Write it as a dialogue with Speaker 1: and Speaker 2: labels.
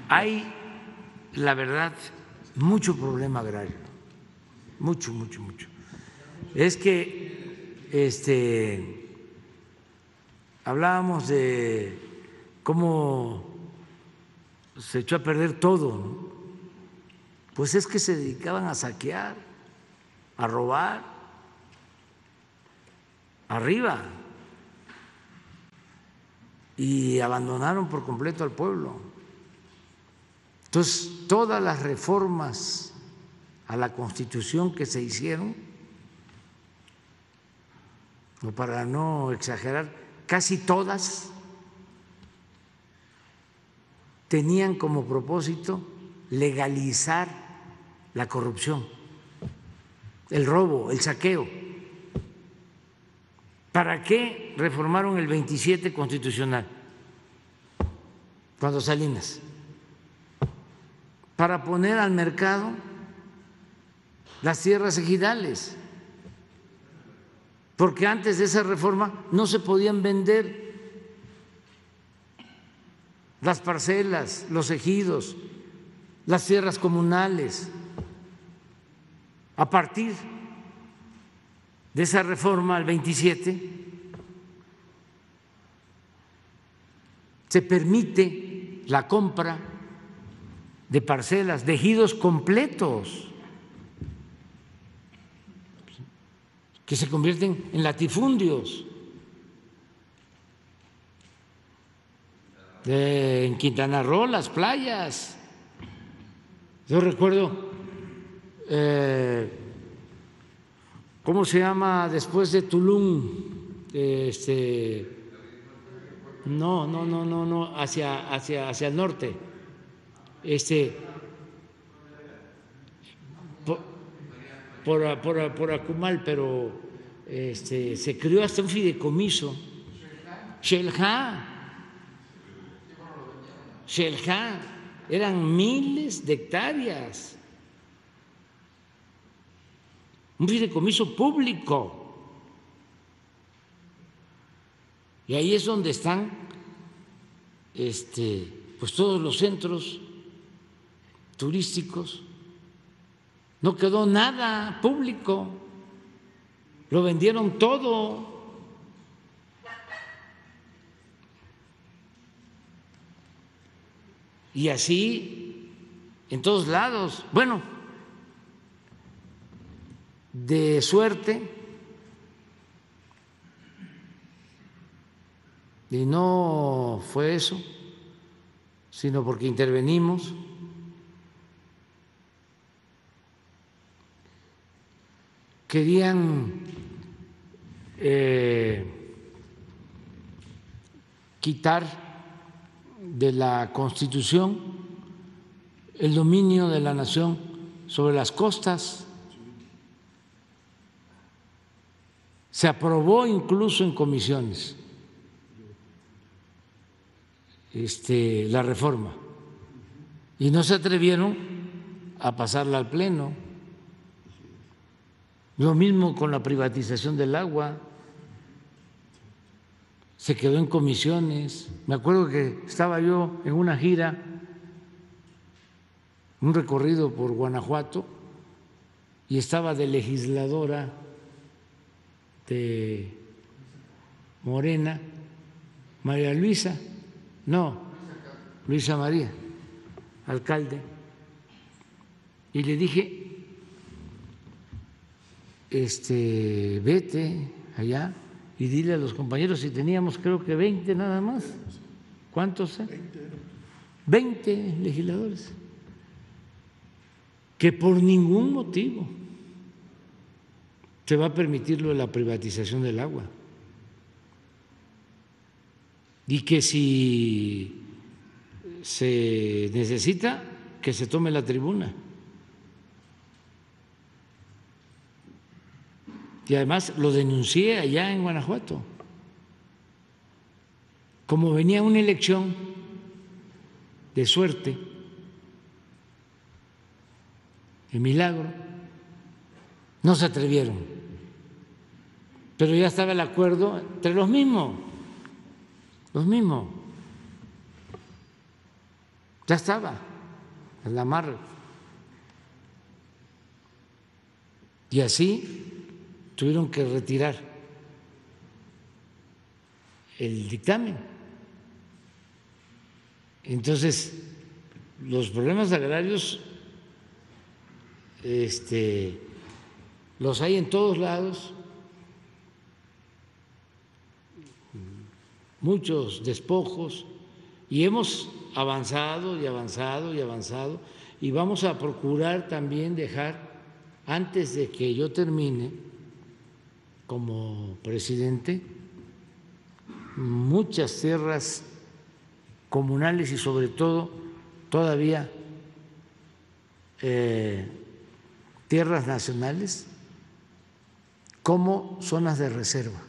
Speaker 1: Hay, la verdad, mucho problema agrario, mucho. Es que hablábamos de cómo se echó a perder todo, ¿no? Pues es que se dedicaban a saquear, a robar, arriba, y abandonaron por completo al pueblo. Entonces, todas las reformas a la Constitución que se hicieron, o para no exagerar, casi todas tenían como propósito legalizar la corrupción, el robo, el saqueo. ¿Para qué reformaron el 27 constitucional cuando Salinas? Para poner al mercado las tierras ejidales, porque antes de esa reforma no se podían vender las parcelas, los ejidos, las tierras comunales. A partir de esa reforma al 27 se permite la compra de parcelas, de ejidos completos, que se convierten en latifundios. En Quintana Roo, las playas. Yo recuerdo, ¿cómo se llama después de Tulum? No, hacia el norte. Por Acumal, pero se creó hasta un fideicomiso. Xel-Há, eran miles de hectáreas, un fideicomiso público, y ahí es donde están pues todos los centros turísticos. No quedó nada público, lo vendieron todo. Y así en todos lados. Bueno, de suerte, y no fue eso, sino porque intervenimos. Querían quitar de la Constitución el dominio de la nación sobre las costas. Se aprobó incluso en comisiones la reforma y no se atrevieron a pasarla al Pleno. Lo mismo con la privatización del agua, se quedó en comisiones. Me acuerdo que estaba yo en una gira, un recorrido por Guanajuato, y estaba de legisladora de Morena, Luisa María, alcalde, y le dije, vete allá y dile a los compañeros, si teníamos creo que 20 nada más. ¿Cuántos? 20 legisladores. Que por ningún motivo se va a permitir lo de la privatización del agua. Y que si se necesita, que se tome la tribuna. Y además lo denuncié allá en Guanajuato. Como venía una elección de suerte, de milagro, no se atrevieron. Pero ya estaba el acuerdo entre los mismos. Ya estaba en la amarre. Y así tuvieron que retirar el dictamen. Entonces, los problemas agrarios los hay en todos lados, muchos despojos, y hemos avanzado y avanzado y avanzado, y vamos a procurar también dejar, antes de que yo termine como presidente, muchas tierras comunales y sobre todo todavía tierras nacionales como zonas de reserva.